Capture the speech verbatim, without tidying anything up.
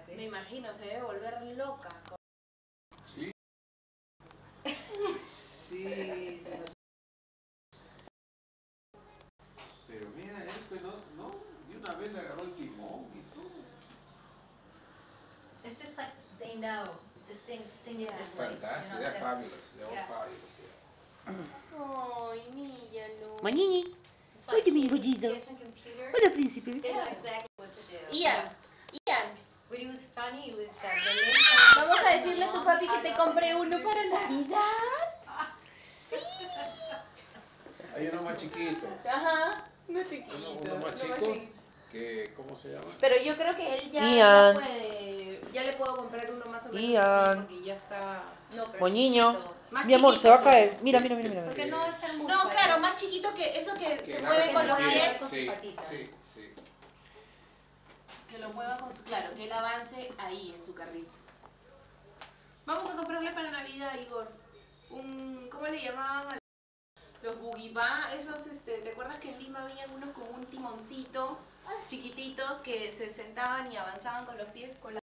¿sí? Me imagino, se debe volver loca. Sí. Sí, sí. Pero mira, él que no, no, de una vez le agarró el timón y todo. It's just like they know distinctively. Fantastic, You know, they're just, fabulous, they're yeah. all fabulous, yeah. Ay, niña, no. Manini. It's like Oye, mi he bollito. gets in computers. Hola, príncipe. They know exactly what to do. Ian, Ian, When he was funny, he was uh, the link. vamos a decirle a tu papi que te compré uno para Navidad. Hay uno más chiquito, Ajá, uno chiquito. uno, uno más chico, que, ¿cómo se llama? Pero yo creo que él ya, Ian. ya puede, ya le puedo comprar uno más o menos Ian. así, porque ya está... No, pero Moñiño. chiquito. Más Mi amor, chiquito, se va a pues. caer. Mira, mira, mira, mira. Porque no va a ser mucho. No, claro, más chiquito que eso que, Que se la mueve con los reconocida, pies. con sus sí, patitas. sí, sí. Que lo mueva con su... Claro, que él avance ahí en su carrito. Vamos a comprarle para Navidad, Igor. Un... ¿Cómo le llamaban a los bugibá? Esos, este... ¿Te acuerdas que en Lima había unos con un timoncito chiquititos que se sentaban y avanzaban con los pies? Con la